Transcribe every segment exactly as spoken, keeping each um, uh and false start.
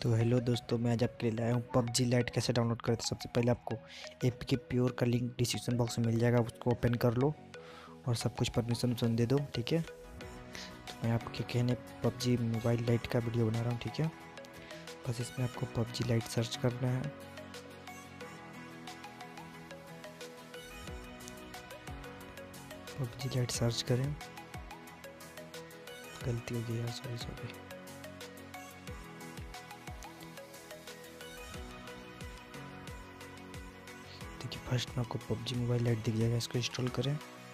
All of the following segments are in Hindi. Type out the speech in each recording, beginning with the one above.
तो हेलो दोस्तों, मैं आज आपके लिए लाया हूँ पबजी लाइट कैसे डाउनलोड करें। तो सबसे पहले आपको एपीके प्योर का लिंक डिस्क्रिप्शन बॉक्स में मिल जाएगा, उसको ओपन कर लो और सब कुछ परमिशन उसन दे दो। ठीक है, तो मैं आपके कहने पबजी मोबाइल लाइट का वीडियो बना रहा हूँ। ठीक है, बस इसमें आपको पबजी लाइट सर्च करना है। पबजी लाइट सर्च करें। गलती हो गई यार, सॉरी सॉरी। देखिए, फर्स्ट में आपको पबजी मोबाइल लाइट दिख जाएगा, इसको इंस्टॉल करें।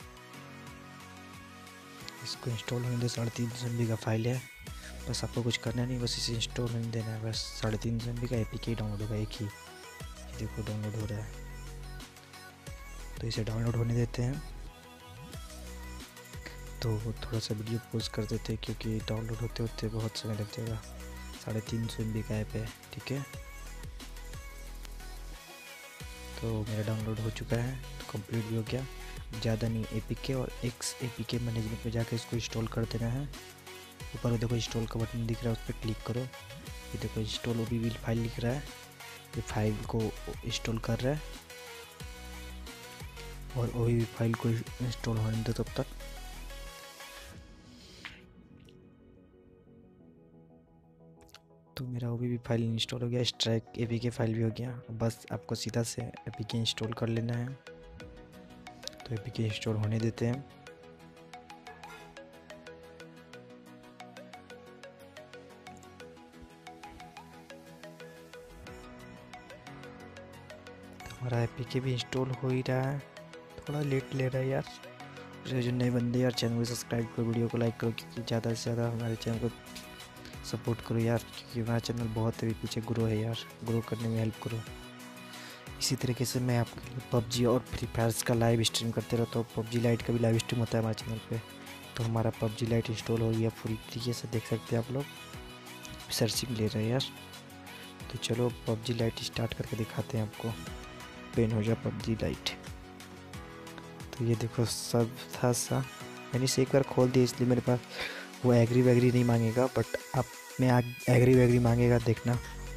इसको इंस्टॉल होने दो, साढ़े तीन सौ एम बी का फाइल है। बस आपको कुछ करना नहीं, बस इसे इंस्टॉल होने देना है। बस साढ़े तीन सौ एम बी का एपीके डाउनलोड होगा, एक ही। ये देखो डाउनलोड हो रहा है, तो इसे डाउनलोड होने देते हैं। तो थोड़ा सा वीडियो पॉज कर देते हैं क्योंकि डाउनलोड होते होते बहुत समय लग जाएगा। साढ़े तीन सौ एम बी का ऐप है। ठीक है, तो मेरा डाउनलोड हो चुका है, तो कंप्लीट भी हो गया। ज़्यादा नहीं, एपीके और एक्स एपीके मैनेजमेंट में जाकर इसको इंस्टॉल कर देना है। ऊपर देखो इंस्टॉल का बटन दिख रहा है, उस पर क्लिक करो। ये देखो इंस्टॉल ओबीबी फाइल लिख रहा है, ये फाइल को इंस्टॉल कर रहा है। और ओबीबी फाइल को इंस्टॉल होने दो तब तक। तो मेरा ओबीबी फाइल इंस्टॉल हो गया, स्ट्राइक एपीके फाइल भी हो गया। बस आपको सीधा से एपीके इंस्टॉल कर लेना है। तो एपीके इंस्टॉल होने देते हैं। तो हमारा एपीके भी इंस्टॉल हो ही रहा है, थोड़ा लेट ले रहा है यार। जो नए बंदे यार, चैनल को सब्सक्राइब करो, वीडियो को लाइक करो, क्योंकि ज़्यादा से ज़्यादा हमारे चैनल को सपोर्ट करो यार, क्योंकि हमारा चैनल बहुत अभी पीछे ग्रो है यार। ग्रो करने में हेल्प करो। इसी तरीके से मैं आपके लिए पबजी और फ्री फायर का लाइव स्ट्रीम करते रहता हूँ। पबजी लाइट का भी लाइव स्ट्रीम होता है हमारे चैनल पे। तो हमारा पबजी लाइट इंस्टॉल हो गया पूरी तरीके से, देख सकते हैं आप लोग। सर्चिंग ले रहे हैं यार। तो चलो पबजी लाइट स्टार्ट करके दिखाते हैं आपको। पेन हो जाए पबजी लाइट। तो ये देखो सब था सा, मैंने इसे एक बार खोल दिया, इसलिए मेरे पास वो एग्री वैग्री नहीं मांगेगा, बट आप में एग्री वैग्री मांगेगा, देखना।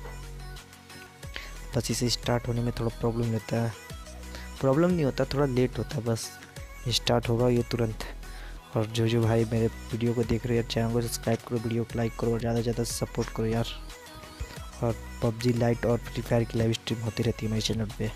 बस इसे स्टार्ट होने में थोड़ा प्रॉब्लम रहता है। प्रॉब्लम नहीं होता, थोड़ा लेट होता है, बस स्टार्ट होगा ये तुरंत। और जो जो भाई मेरे वीडियो को देख रहे हैं, चैनल को सब्सक्राइब करो, वीडियो को लाइक करो और ज़्यादा से ज़्यादा सपोर्ट करो यार। और पबजी लाइट और फ्री फायर की लाइव स्ट्रीम होती रहती है मेरे चैनल पे।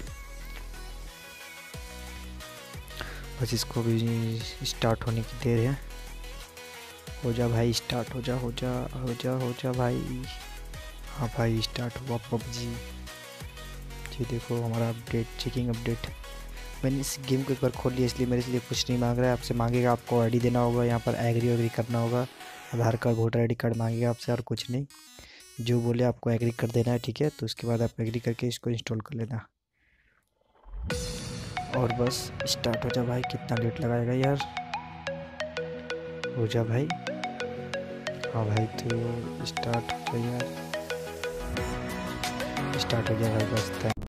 बस इसको भी स्टार्ट होने की देर है। हो जा भाई, स्टार्ट हो जा हो जा हो जा हो जा भाई। हाँ भाई, स्टार्ट हुआ पबजी। ये देखो हमारा अपडेट, चेकिंग अपडेट। मैंने इस गेम को एक बार खोल लिया, इसलिए मेरे लिए कुछ नहीं मांग रहा है। आपसे मांगेगा आपको आईडी देना होगा, यहाँ पर एग्री वैग्री करना होगा, Aadhaar card voter ID card मांगेगा आपसे, और कुछ नहीं। जो बोले आपको एग्री कर देना है। ठीक है, तो उसके बाद आप एग्री करके इसको इंस्टॉल कर लेना। और बस स्टार्ट हो जा भाई। कितना लेट लगाएगा यार। हो जा भाई। हाँ भाई, तो स्टार्ट हो गया यार, स्टार्ट हो गया भाई। बस